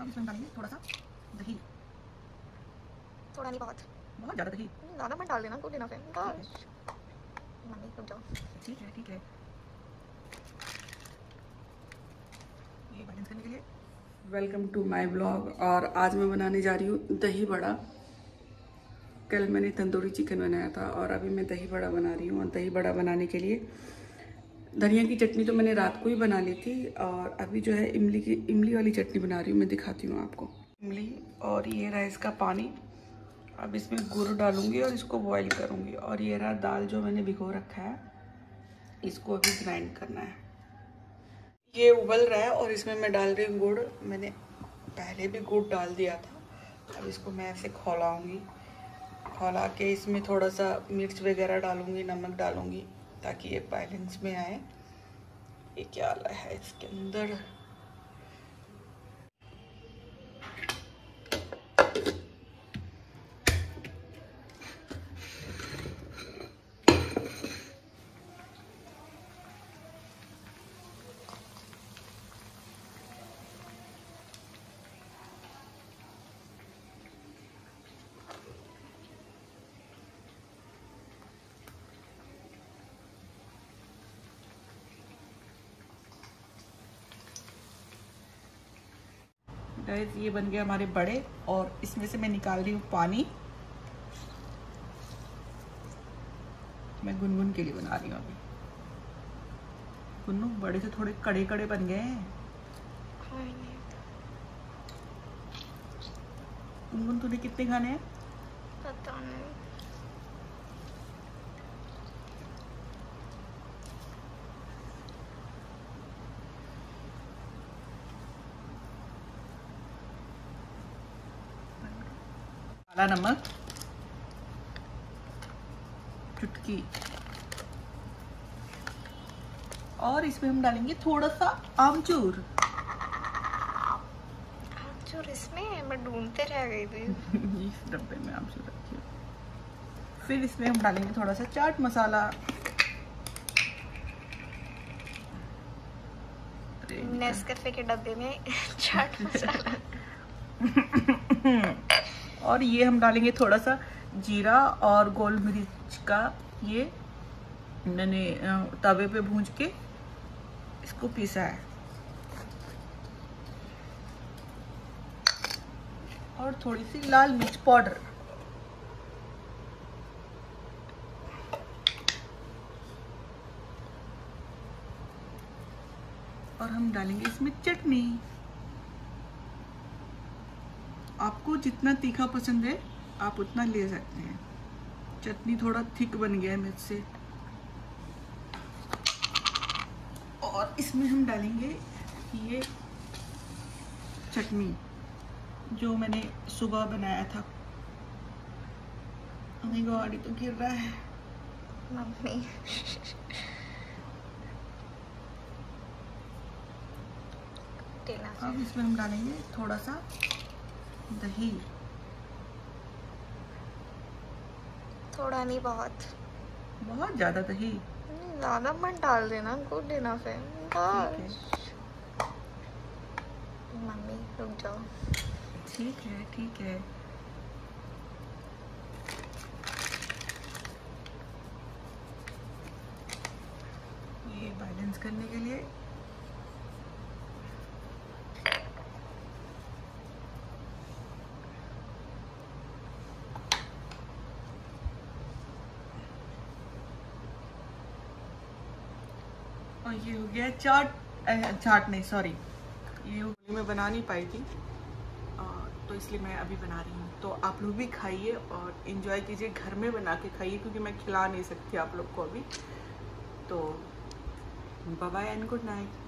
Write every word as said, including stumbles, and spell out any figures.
अब इसमें डालेंगे थोड़ा सा दही, थोड़ा नहीं बहुत बहुत ज़्यादा दही, ज़्यादा मत डाल देना, गुड इनफ है। मम्मी रुक जाओ। ठीक है ठीक है। ये बैलेंस करने के लिए। Welcome to my blog. और आज मैं बनाने जा रही हूँ दही बड़ा। कल मैंने तंदूरी चिकन बनाया था और अभी मैं दही बड़ा बना रही हूँ। और दही बड़ा बनाने के लिए धनिया की चटनी तो मैंने रात को ही बना ली थी, और अभी जो है इमली की इमली वाली चटनी बना रही हूँ। मैं दिखाती हूँ आपको। इमली और ये रहा इसका पानी। अब इसमें गुड़ डालूंगी और इसको बॉईल करूंगी। और ये रहा दाल जो मैंने भिगो रखा है, इसको अभी ग्राइंड करना है। ये उबल रहा है और इसमें मैं डाल रही हूँ गुड़। मैंने पहले भी गुड़ डाल दिया था। अब इसको मैं ऐसे खौलाऊंगी, खौला के इसमें थोड़ा सा मिर्च वगैरह डालूंगी, नमक डालूंगी ताकि ये बैलेंस में आए। ये क्या वाला है इसके अंदर। गाइस ये बन गए हमारे बड़े, और इसमें से मैं निकाल रही हूँ पानी। मैं गुनगुन के लिए बना रही हूँ अभी। गुन्नू बड़े से थोड़े कड़े कड़े बन गए हैं। गुनगुन तूने कितने खाने हैं? पता नहीं। काला नमक चुटकी, और इसमें हम डालेंगे थोड़ा सा आमचूर। आमचूर इसमें मैं ढूंढते रह गई थी। इस डब्बे में आमचूर रखी। फिर इसमें हम डालेंगे थोड़ा सा चाट मसाला। नेस्कैफे के डब्बे में चाट मसाला। और ये हम डालेंगे थोड़ा सा जीरा और गोल मिर्च का, ये मैंने तवे पे भूंज के इसको पीसा है। और थोड़ी सी लाल मिर्च पाउडर। और हम डालेंगे इसमें चटनी। आपको जितना तीखा पसंद है आप उतना ले सकते हैं। चटनी थोड़ा थिक बन गया है मिर्च से। और इसमें हम डालेंगे ये चटनी जो मैंने सुबह बनाया था। मेरी गाड़ी तो गिर रहा है मम्मी। अब इसमें हम डालेंगे थोड़ा सा दही। थोड़ा नहीं बहुत बहुत ज्यादा दही, ज़्यादा मत डाल देना, गुड इनफ है। मम्मी रुक जाओ। ठीक है ठीक है। ये बैलेंस करने के लिए और ये हो गया चाट। चाट नहीं सॉरी, ये मैं बना नहीं पाई थी तो इसलिए मैं अभी बना रही हूँ। तो आप लोग भी खाइए और एंजॉय कीजिए, घर में बना के खाइए, क्योंकि मैं खिला नहीं सकती आप लोग को अभी। तो bye bye and good night.